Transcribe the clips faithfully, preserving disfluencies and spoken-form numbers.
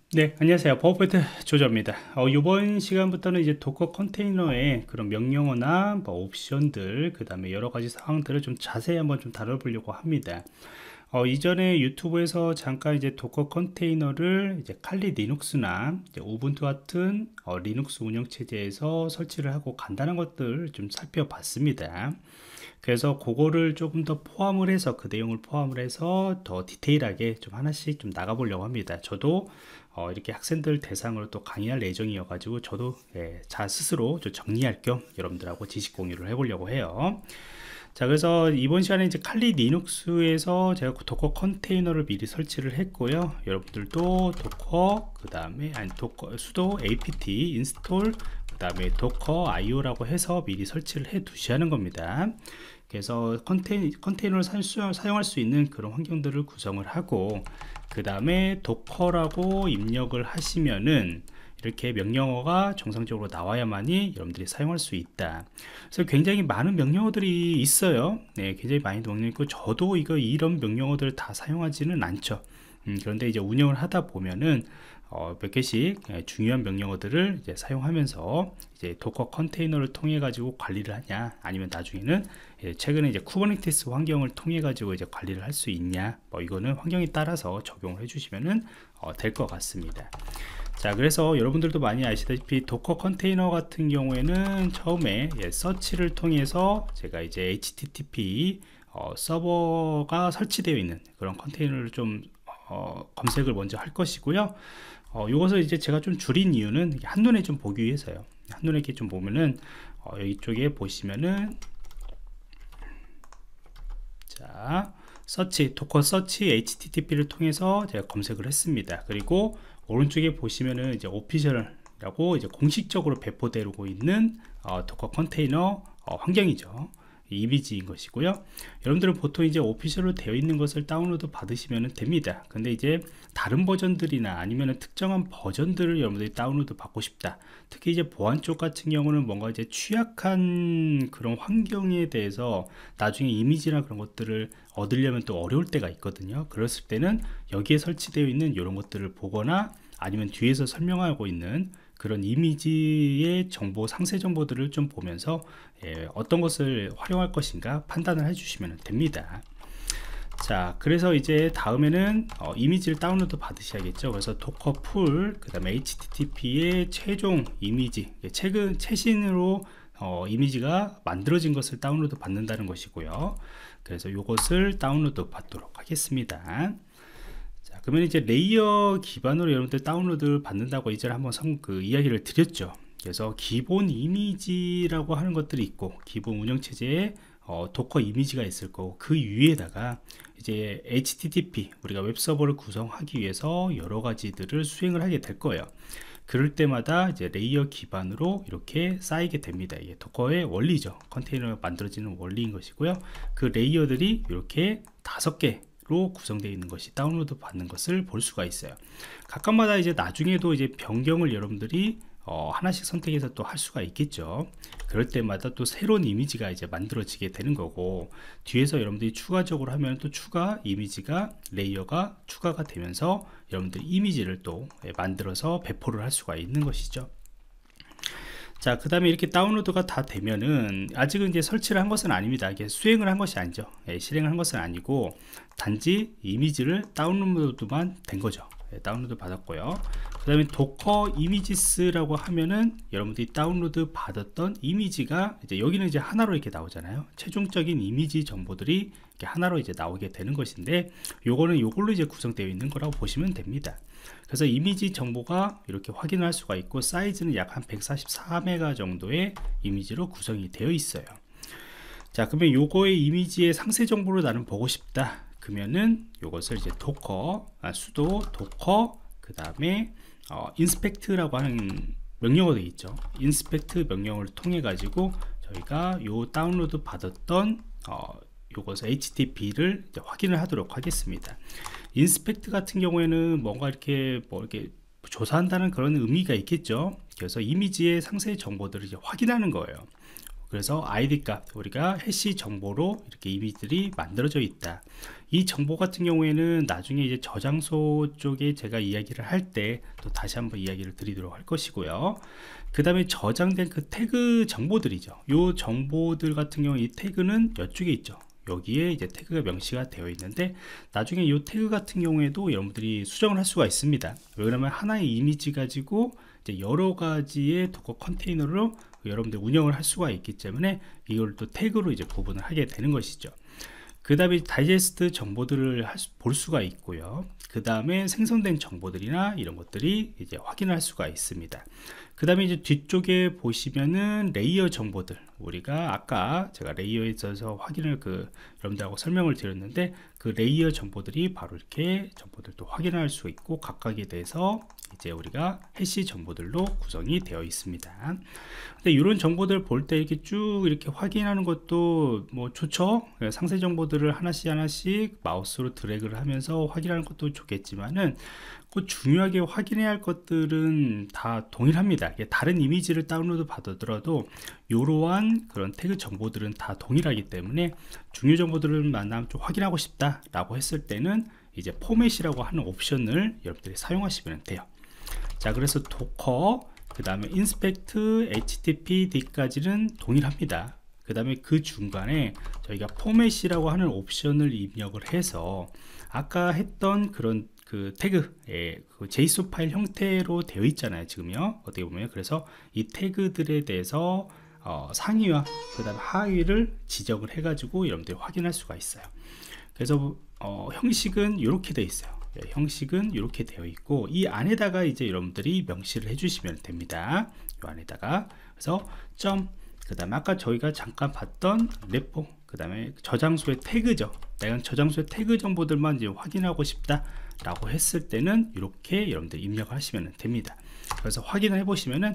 네, 안녕하세요. 버퍼포인트 조조입니다. 어, 이번 시간부터는 이제 도커 컨테이너의 그런 명령어나 뭐 옵션들, 그 다음에 여러 가지 사항들을 좀 자세히 한번 좀 다뤄보려고 합니다. 어, 이전에 유튜브에서 잠깐 이제 도커 컨테이너를 이제 칼리 리눅스나 이제 우분투 같은 어, 리눅스 운영체제에서 설치를 하고 간단한 것들 좀 살펴봤습니다. 그래서 그거를 조금 더 포함을 해서 그 내용을 포함을 해서 더 디테일하게 좀 하나씩 좀 나가보려고 합니다. 저도 어, 이렇게 학생들 대상으로 또 강의할 예정이어 가지고 저도 예, 자 스스로 좀 정리할 겸 여러분들하고 지식 공유를 해보려고 해요. 자, 그래서 이번 시간에 이제 칼리 리눅스에서 제가 도커 컨테이너를 미리 설치를 했고요. 여러분들도 도커 그 다음에 아니 도커 수도 apt 인스톨 그 다음에 도커 아이오라고 해서 미리 설치를 해 두셔야 하는 겁니다. 그래서 컨테이, 컨테이너를 사, 사용할 수 있는 그런 환경들을 구성을 하고, 그 다음에 도커라고 입력을 하시면은 이렇게 명령어가 정상적으로 나와야만이 여러분들이 사용할 수 있다. 그래서 굉장히 많은 명령어들이 있어요. 네, 굉장히 많이 명령어 있고, 저도 이거 이런 명령어들을 다 사용하지는 않죠. 음, 그런데 이제 운영을 하다 보면은 어, 몇 개씩 예, 중요한 명령어들을 이제 사용하면서 이제 도커 컨테이너를 통해 가지고 관리를 하냐, 아니면 나중에는 예, 최근에 이제 쿠버네티스 환경을 통해 가지고 이제 관리를 할 수 있냐, 뭐 이거는 환경에 따라서 적용을 해주시면은 어, 될 것 같습니다. 자, 그래서 여러분들도 많이 아시다시피 도커 컨테이너 같은 경우에는 처음에 예, 서치를 통해서 제가 이제 에이치티티피 어, 서버가 설치되어 있는 그런 컨테이너를 좀 어, 검색을 먼저 할 것이고요. 어, 이것을 이제 제가 좀 줄인 이유는 한눈에 좀 보기 위해서요. 한눈에 이렇게 좀 보면은 어, 여기 쪽에 보시면은 자, 서치 도커 서치 에이치티티피를 통해서 제가 검색을 했습니다. 그리고 오른쪽에 보시면은 이제 오피셜이라고 이제 공식적으로 배포되고 있는 어, 도커 컨테이너 어, 환경이죠. 이미지인 것이고요. 여러분들은 보통 이제 오피셜로 되어 있는 것을 다운로드 받으시면 됩니다. 근데 이제 다른 버전들이나 아니면 특정한 버전들을 여러분들이 다운로드 받고 싶다. 특히 이제 보안 쪽 같은 경우는 뭔가 이제 취약한 그런 환경에 대해서 나중에 이미지나 그런 것들을 얻으려면 또 어려울 때가 있거든요. 그랬을 때는 여기에 설치되어 있는 이런 것들을 보거나 아니면 뒤에서 설명하고 있는 그런 이미지의 정보, 상세 정보들을 좀 보면서 예, 어떤 것을 활용할 것인가 판단을 해주시면 됩니다. 자, 그래서 이제 다음에는 어, 이미지를 다운로드 받으셔야겠죠. 그래서 도커 풀, 그 다음에 에이치티티피의 최종 이미지, 최근 최신으로 어, 이미지가 만들어진 것을 다운로드 받는다는 것이고요. 그래서 이것을 다운로드 받도록 하겠습니다. 자, 그러면 이제 레이어 기반으로 여러분들 다운로드를 받는다고 이전에 한번 성, 그 이야기를 드렸죠. 그래서 기본 이미지라고 하는 것들이 있고, 기본 운영체제에 어, 도커 이미지가 있을 거고, 그 위에다가 이제 에이치티티피 우리가 웹서버를 구성하기 위해서 여러 가지들을 수행을 하게 될 거예요. 그럴 때마다 이제 레이어 기반으로 이렇게 쌓이게 됩니다. 이게 도커의 원리죠. 컨테이너가 만들어지는 원리인 것이고요. 그 레이어들이 이렇게 다섯 개 로 구성되어 있는 것이 다운로드 받는 것을 볼 수가 있어요. 각각마다 이제 나중에도 이제 변경을 여러분들이 어, 하나씩 선택해서 또 할 수가 있겠죠. 그럴 때마다 또 새로운 이미지가 이제 만들어지게 되는 거고, 뒤에서 여러분들이 추가적으로 하면 또 추가 이미지가 레이어가 추가가 되면서 여러분들 이미지를 또 만들어서 배포를 할 수가 있는 것이죠. 자, 그 다음에 이렇게 다운로드가 다 되면은 아직은 이제 설치를 한 것은 아닙니다. 이게 수행을 한 것이 아니죠. 예, 실행을 한 것은 아니고 단지 이미지를 다운로드만 된 거죠. 예, 다운로드 받았고요. 그 다음에 도커 이미지스라고 하면은 여러분들이 다운로드 받았던 이미지가 이제 여기는 이제 하나로 이렇게 나오잖아요. 최종적인 이미지 정보들이 이렇게 하나로 이제 나오게 되는 것인데, 요거는 요걸로 이제 구성되어 있는 거라고 보시면 됩니다. 그래서 이미지 정보가 이렇게 확인을 할 수가 있고, 사이즈는 약 한 백사십사 메가 정도의 이미지로 구성이 되어 있어요. 자, 그러면 요거의 이미지의 상세 정보를 나는 보고 싶다. 그러면은 요것을 이제 도커, 아, 수도 도커, 그 다음에 어, 인스펙트라고 하는 명령어도 있죠. 인스펙트 명령어를 통해 가지고 저희가 요 다운로드 받았던 어, 요것을 에이치티티피를 확인을 하도록 하겠습니다. 인스펙트 같은 경우에는 뭔가 이렇게 뭐 이렇게 조사한다는 그런 의미가 있겠죠. 그래서 이미지의 상세 정보들을 이제 확인하는 거예요. 그래서 아이디 값, 우리가 해시 정보로 이렇게 이미지들이 만들어져 있다. 이 정보 같은 경우에는 나중에 이제 저장소 쪽에 제가 이야기를 할 때 또 다시 한번 이야기를 드리도록 할 것이고요. 그 다음에 저장된 그 태그 정보들이죠. 이 정보들 같은 경우 이 태그는 이쪽에 있죠. 여기에 이제 태그가 명시가 되어 있는데, 나중에 이 태그 같은 경우에도 여러분들이 수정을 할 수가 있습니다. 왜냐하면 하나의 이미지 가지고 이제 여러 가지의 도커 컨테이너로 여러분들 운영을 할 수가 있기 때문에 이걸 또 태그로 이제 구분을 하게 되는 것이죠. 그 다음에 다이제스트 정보들을 할 수, 볼 수가 있고요. 그 다음에 생성된 정보들이나 이런 것들이 이제 확인할 수가 있습니다. 그 다음에 이제 뒤쪽에 보시면은 레이어 정보들, 우리가 아까 제가 레이어에 있어서 확인을 그 여러분들하고 설명을 드렸는데, 그 레이어 정보들이 바로 이렇게 정보들도 확인할 수 있고, 각각에 대해서 이제 우리가 해시 정보들로 구성이 되어 있습니다. 근데 이런 정보들 볼 때 이렇게 쭉 이렇게 확인하는 것도 뭐 좋죠. 상세 정보들을 하나씩 하나씩 마우스로 드래그를 하면서 확인하는 것도 좋겠지만은, 그 중요하게 확인해야 할 것들은 다 동일합니다. 다른 이미지를 다운로드 받아들어도 이러한 그런 태그 정보들은 다 동일하기 때문에, 중요 정보들을 만나면 좀 확인하고 싶다 라고 했을 때는 이제 포맷이라고 하는 옵션을 여러분들이 사용하시면 돼요. 자, 그래서 도커, 그 다음에 인스펙트, 에이치티티피디까지는 동일합니다. 그 다음에 그 중간에 저희가 포맷이라고 하는 옵션을 입력을 해서 아까 했던 그런 그 태그의 그 제이슨 파일 형태로 되어 있잖아요, 지금요. 어떻게 보면. 그래서 이 태그들에 대해서 어, 상위와 그 다음에 하위를 지정을 해 가지고 여러분들이 확인할 수가 있어요. 그래서 어, 형식은 이렇게 되어 있어요. 예, 형식은 이렇게 되어 있고, 이 안에다가 이제 여러분들이 명시를 해주시면 됩니다. 이 안에다가. 그래서 점, 그 다음에 아까 저희가 잠깐 봤던 레포, 그 다음에 저장소의 태그죠. 내가 저장소의 태그 정보들만 이제 확인하고 싶다 라고 했을 때는 이렇게 여러분들 입력을 하시면 됩니다. 그래서 확인을 해 보시면은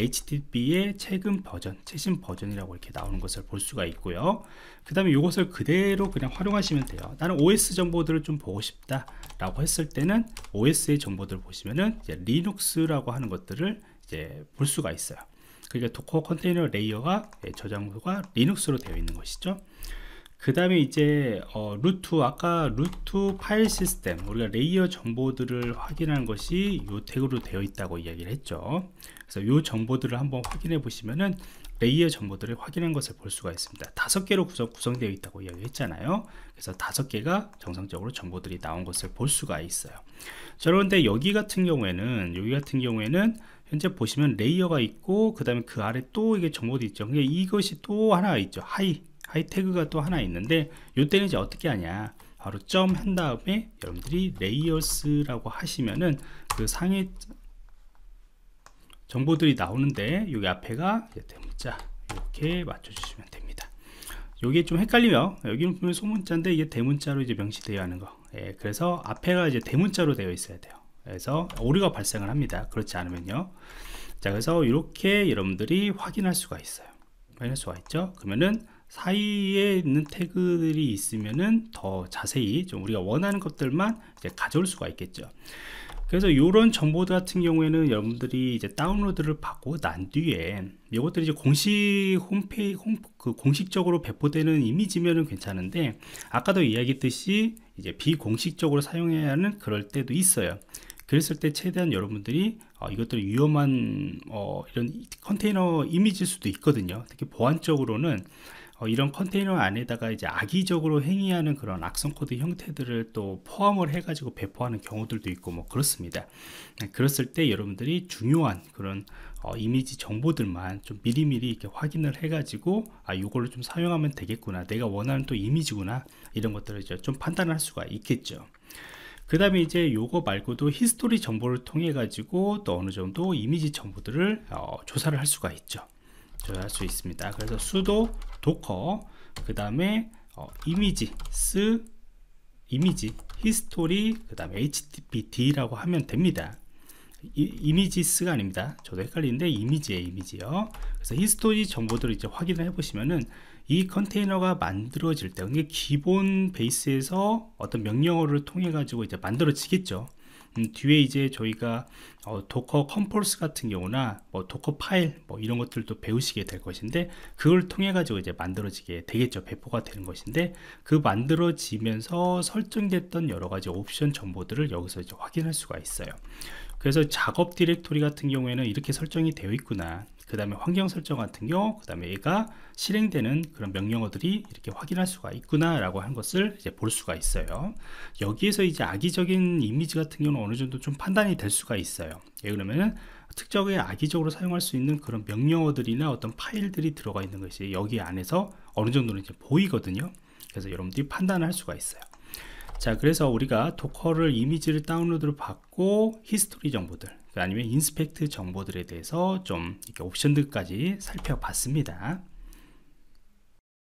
에이치티티피의 최근 버전, 최신 버전이라고 이렇게 나오는 것을 볼 수가 있고요. 그 다음에 이것을 그대로 그냥 활용하시면 돼요. 나는 오에스 정보들을 좀 보고 싶다 라고 했을 때는 오에스의 정보들을 보시면은 이제 리눅스라고 하는 것들을 이제 볼 수가 있어요. 그러니까 도커 컨테이너 레이어가 저장소가 리눅스로 되어 있는 것이죠. 그 다음에 이제 어, 루트, 아까 루트 파일 시스템, 우리가 레이어 정보들을 확인하는 것이 이 태그로 되어 있다고 이야기를 했죠. 그래서 이 정보들을 한번 확인해 보시면은 레이어 정보들을 확인한 것을 볼 수가 있습니다. 다섯 개로 구성, 구성되어 있다고 이야기했잖아요. 그래서 다섯 개가 정상적으로 정보들이 나온 것을 볼 수가 있어요. 자, 그런데 여기 같은 경우에는 여기 같은 경우에는 현재 보시면 레이어가 있고, 그 다음에 그 아래 또 이게 정보도 있죠. 근데 이것이 또 하나가 있죠. 하이 하이 태그가 또 하나 있는데, 이때는 이제 어떻게 하냐, 바로 점 한 다음에 여러분들이 레이어스라고 하시면은 그 상위 정보들이 나오는데, 여기 앞에가 대문자 이렇게 맞춰주시면 됩니다. 여기 좀 헷갈리면, 여기는 보면 소문자인데 이게 대문자로 이제 명시되어 하는 거. 예, 그래서 앞에가 이제 대문자로 되어 있어야 돼요. 그래서 오류가 발생을 합니다. 그렇지 않으면요. 자, 그래서 이렇게 여러분들이 확인할 수가 있어요. 확인할 수가 있죠. 그러면은 사이에 있는 태그들이 있으면은 더 자세히 좀 우리가 원하는 것들만 이제 가져올 수가 있겠죠. 그래서 이런 정보들 같은 경우에는 여러분들이 이제 다운로드를 받고 난 뒤에 이것들이 이제 공식 홈페이지, 홈, 그 공식적으로 배포되는 이미지면은 괜찮은데, 아까도 이야기했듯이 이제 비공식적으로 사용해야 하는 그럴 때도 있어요. 그랬을 때 최대한 여러분들이 어, 이것들이 위험한 어, 이런 컨테이너 이미지일 수도 있거든요. 특히 보안적으로는 어, 이런 컨테이너 안에다가 이제 악의적으로 행위하는 그런 악성 코드 형태들을 또 포함을 해 가지고 배포하는 경우들도 있고 뭐 그렇습니다. 네, 그랬을 때 여러분들이 중요한 그런 어, 이미지 정보들만 좀 미리미리 이렇게 확인을 해 가지고, 아, 이걸로 좀 사용하면 되겠구나, 내가 원하는 또 이미지구나, 이런 것들을 이제 좀 판단할 수가 있겠죠. 그 다음에 이제 요거 말고도 히스토리 정보를 통해 가지고 또 어느 정도 이미지 정보들을 어, 조사를 할 수가 있죠. 조사할 수 있습니다. 그래서 sudo docker, 그 다음에 어, 이미지 스 이미지 히스토리, 그 다음에 에이치티티피디라고 하면 됩니다. 이, 이미지스가 아닙니다. 저도 헷갈리는데 이미지에 이미지요. 그래서 히스토리 정보들을 이제 확인을 해 보시면은 이 컨테이너가 만들어질 때, 이게 기본 베이스에서 어떤 명령어를 통해 가지고 이제 만들어지겠죠. 음, 뒤에 이제 저희가 어, 도커 컴포스 같은 경우나 뭐 도커 파일 뭐 이런 것들도 배우시게 될 것인데, 그걸 통해 가지고 이제 만들어지게 되겠죠. 배포가 되는 것인데, 그 만들어지면서 설정됐던 여러 가지 옵션 정보들을 여기서 이제 확인할 수가 있어요. 그래서 작업 디렉토리 같은 경우에는 이렇게 설정이 되어 있구나, 그 다음에 환경 설정 같은 경우, 그 다음에 얘가 실행되는 그런 명령어들이 이렇게 확인할 수가 있구나 라고 하는 것을 이제 볼 수가 있어요. 여기에서 이제 악의적인 이미지 같은 경우는 어느 정도 좀 판단이 될 수가 있어요. 예, 그러면은 특정에 악의적으로 사용할 수 있는 그런 명령어들이나 어떤 파일들이 들어가 있는 것이 여기 안에서 어느 정도는 이제 보이거든요. 그래서 여러분들이 판단을 할 수가 있어요. 자, 그래서 우리가 도커를 이미지를 다운로드를 받고 히스토리 정보들, 아니면 인스펙트 정보들에 대해서 좀 이렇게 옵션들까지 살펴봤습니다.